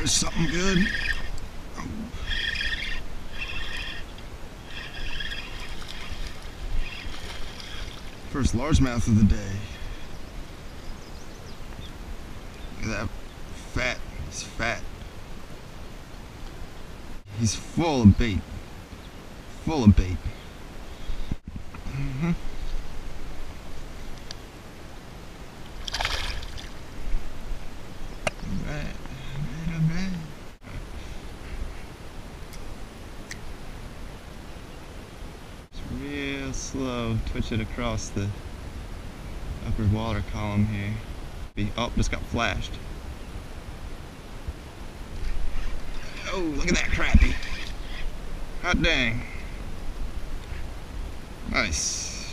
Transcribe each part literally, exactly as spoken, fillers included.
There's something good. Oh. First largemouth of the day. Look at that. Fat. He's fat. He's full of bait. Full of bait. Mm-hmm. Alright, alright, alright. It's real slow. Twitch it across the upper water column here. Oh, just got flashed. Oh, look at that crappie. Hot dang. Nice.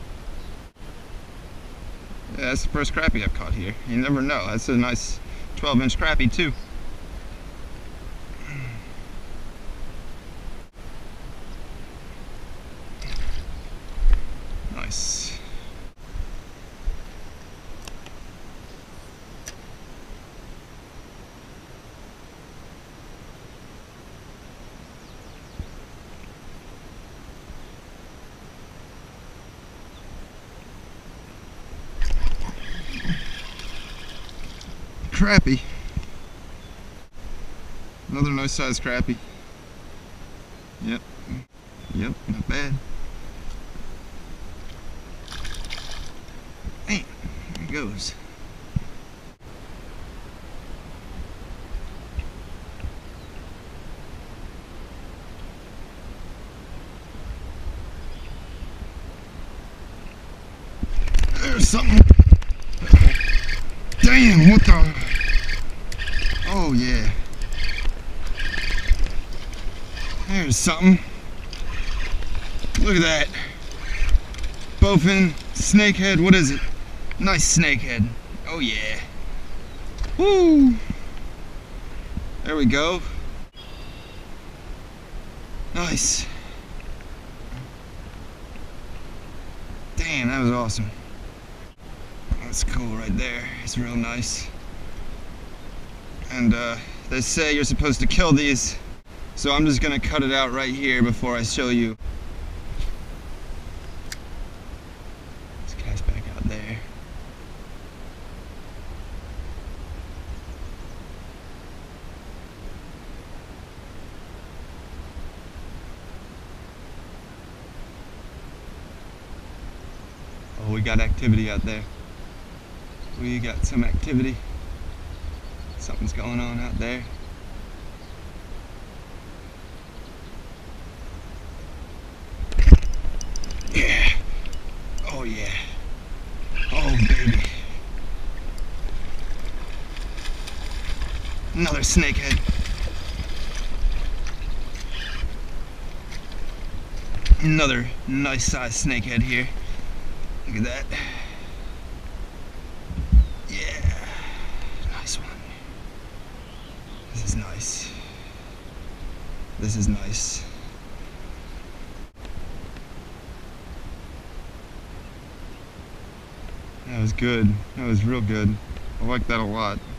Yeah, that's the first crappie I've caught here. You never know. That's a nice twelve inch crappie too. Nice. Crappie. Another nice sized crappie. Yep. Yep, not bad. Hey, there he goes. There's something. Damn, what the? Oh yeah. There's something. Look at that. Bowfin snakehead, what is it? Nice snakehead. Oh yeah. Woo! There we go. Nice. Damn, that was awesome. That's cool right there. It's real nice. And uh, they say you're supposed to kill these, so I'm just gonna cut it out right here before I show you. Let's cast back out there. Oh, we got activity out there. We got some activity. Something's going on out there. Yeah. Oh yeah. Oh baby. Another snakehead. Another nice sized snakehead here. Look at that. This is nice. This is nice. That was good. That was real good. I like that a lot.